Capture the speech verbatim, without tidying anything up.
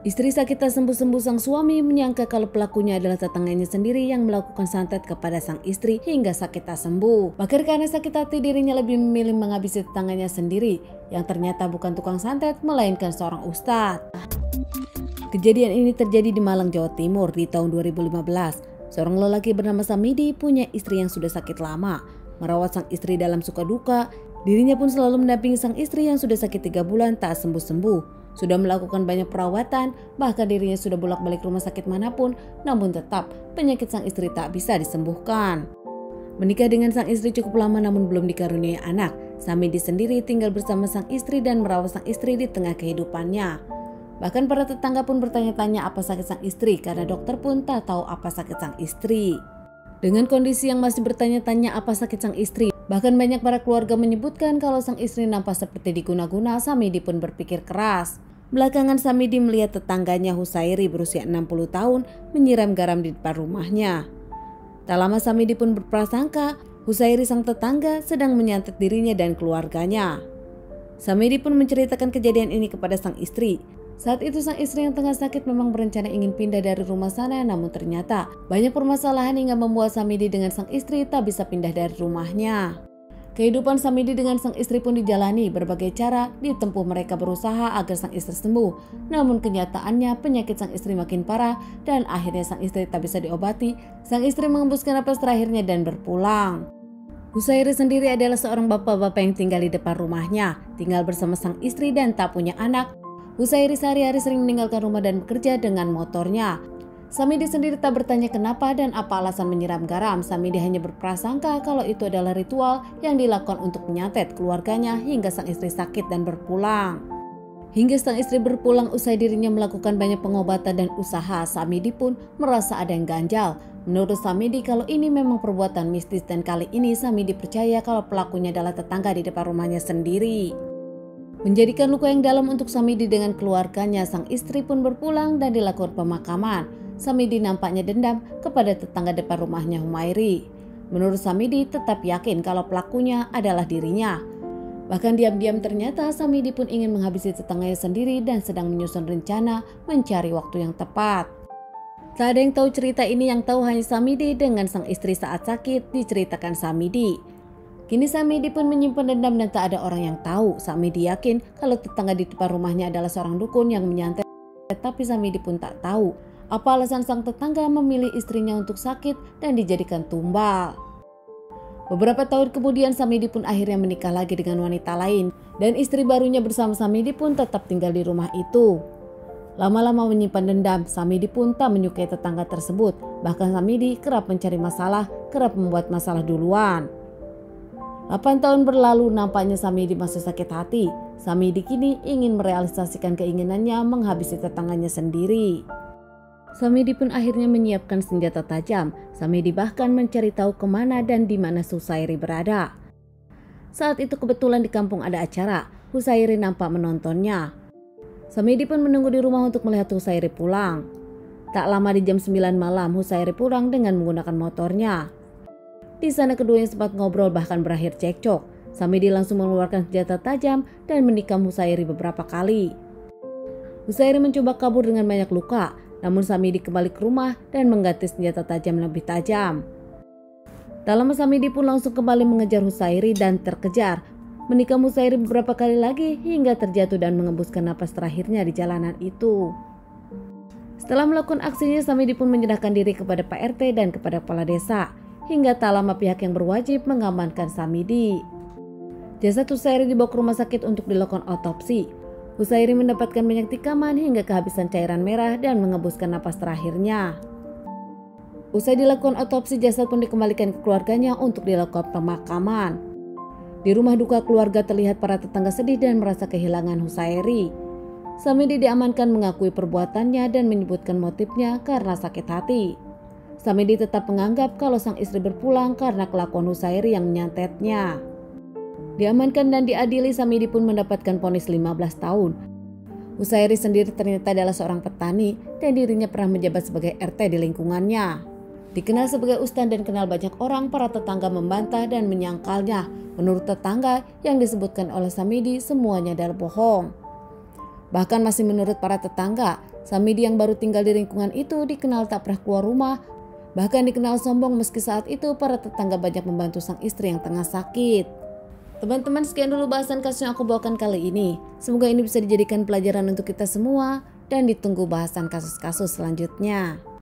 Istri sakit tak sembuh-sembuh, sang suami menyangka kalau pelakunya adalah tetangganya sendiri yang melakukan santet kepada sang istri hingga sakit tak sembuh. Bahkan karena sakit hati, dirinya lebih memilih menghabisi tetangganya sendiri yang ternyata bukan tukang santet melainkan seorang ustadz. Kejadian ini terjadi di Malang, Jawa Timur di tahun dua ribu lima belas. Seorang lelaki bernama Samidi punya istri yang sudah sakit lama. Merawat sang istri dalam suka duka, dirinya pun selalu mendampingi sang istri yang sudah sakit tiga bulan tak sembuh-sembuh. Sudah melakukan banyak perawatan, bahkan dirinya sudah bolak-balik rumah sakit manapun, namun tetap penyakit sang istri tak bisa disembuhkan. Menikah dengan sang istri cukup lama namun belum dikaruniai anak, Samidi sendiri tinggal bersama sang istri dan merawat sang istri di tengah kehidupannya. Bahkan para tetangga pun bertanya-tanya apa sakit sang istri karena dokter pun tak tahu apa sakit sang istri. Dengan kondisi yang masih bertanya-tanya apa sakit sang istri, bahkan banyak para keluarga menyebutkan kalau sang istri nampak seperti diguna-guna, Samidi pun berpikir keras. Belakangan Samidi melihat tetangganya Husairi berusia enam puluh tahun menyiram garam di depan rumahnya. Tak lama Samidi pun berprasangka Husairi sang tetangga sedang menyantet dirinya dan keluarganya. Samidi pun menceritakan kejadian ini kepada sang istri. Saat itu sang istri yang tengah sakit memang berencana ingin pindah dari rumah sana, namun ternyata banyak permasalahan hingga membuat Samidi dengan sang istri tak bisa pindah dari rumahnya. Kehidupan Samidi dengan sang istri pun dijalani berbagai cara, ditempuh mereka berusaha agar sang istri sembuh. Namun kenyataannya penyakit sang istri makin parah dan akhirnya sang istri tak bisa diobati. Sang istri mengembuskan napas terakhirnya dan berpulang. Husairi sendiri adalah seorang bapak-bapak yang tinggal di depan rumahnya, tinggal bersama sang istri dan tak punya anak. Husairi sehari-hari sering meninggalkan rumah dan bekerja dengan motornya. Samidi sendiri tak bertanya kenapa dan apa alasan menyiram garam. Samidi hanya berprasangka kalau itu adalah ritual yang dilakukan untuk menyantet keluarganya hingga sang istri sakit dan berpulang. Hingga sang istri berpulang usai dirinya melakukan banyak pengobatan dan usaha, Samidi pun merasa ada yang ganjal. Menurut Samidi kalau ini memang perbuatan mistis dan kali ini Samidi percaya kalau pelakunya adalah tetangga di depan rumahnya sendiri. Menjadikan luka yang dalam untuk Samidi dengan keluarganya, sang istri pun berpulang dan dilakukan pemakaman. Samidi nampaknya dendam kepada tetangga depan rumahnya Humairi. Menurut Samidi tetap yakin kalau pelakunya adalah dirinya. Bahkan diam-diam ternyata Samidi pun ingin menghabisi tetangganya sendiri dan sedang menyusun rencana mencari waktu yang tepat. Tak ada yang tahu cerita ini, yang tahu hanya Samidi dengan sang istri saat sakit diceritakan Samidi. Kini Samidi pun menyimpan dendam dan tak ada orang yang tahu. Samidi yakin kalau tetangga di depan rumahnya adalah seorang dukun yang menyantet, tapi Samidi pun tak tahu apa alasan sang tetangga memilih istrinya untuk sakit dan dijadikan tumbal. Beberapa tahun kemudian Samidi pun akhirnya menikah lagi dengan wanita lain dan istri barunya bersama Samidi pun tetap tinggal di rumah itu. Lama-lama menyimpan dendam, Samidi pun tak menyukai tetangga tersebut. Bahkan Samidi kerap mencari masalah, kerap membuat masalah duluan. delapan tahun berlalu, nampaknya Samidi masih sakit hati. Samidi kini ingin merealisasikan keinginannya menghabisi tetangganya sendiri. Samidi pun akhirnya menyiapkan senjata tajam. Samidi bahkan mencari tahu kemana dan di mana Husairi berada. Saat itu kebetulan di kampung ada acara. Husairi nampak menontonnya. Samidi pun menunggu di rumah untuk melihat Husairi pulang. Tak lama di jam sembilan malam Husairi pulang dengan menggunakan motornya. Di sana keduanya sempat ngobrol bahkan berakhir cekcok. Samidi langsung mengeluarkan senjata tajam dan menikam Husairi beberapa kali. Husairi mencoba kabur dengan banyak luka, namun Samidi kembali ke rumah dan mengganti senjata tajam lebih tajam. Tak lama Samidi pun langsung kembali mengejar Husairi dan terkejar. Menikam Husairi beberapa kali lagi hingga terjatuh dan mengembuskan napas terakhirnya di jalanan itu. Setelah melakukan aksinya, Samidi pun menyerahkan diri kepada Pak R T dan kepada kepala desa. Hingga tak lama pihak yang berwajib mengamankan Samidi. Jasad Husairi dibawa ke rumah sakit untuk dilakukan otopsi. Husairi mendapatkan banyak tikaman hingga kehabisan cairan merah dan mengembuskan napas terakhirnya. Usai dilakukan otopsi, jasad pun dikembalikan ke keluarganya untuk dilakukan pemakaman. Di rumah duka keluarga terlihat para tetangga sedih dan merasa kehilangan Husairi. Samidi diamankan mengakui perbuatannya dan menyebutkan motifnya karena sakit hati. Samidi tetap menganggap kalau sang istri berpulang karena kelakuan Husairi yang menyantetnya. Diamankan dan diadili, Samidi pun mendapatkan vonis lima belas tahun. Husairi sendiri ternyata adalah seorang petani dan dirinya pernah menjabat sebagai R T di lingkungannya. Dikenal sebagai ustadz dan kenal banyak orang, para tetangga membantah dan menyangkalnya. Menurut tetangga yang disebutkan oleh Samidi semuanya adalah bohong. Bahkan masih menurut para tetangga, Samidi yang baru tinggal di lingkungan itu dikenal tak pernah keluar rumah. Bahkan dikenal sombong meski saat itu para tetangga banyak membantu sang istri yang tengah sakit. Teman-teman, sekian dulu bahasan kasus yang aku bawakan kali ini. Semoga ini bisa dijadikan pelajaran untuk kita semua dan ditunggu bahasan kasus-kasus selanjutnya.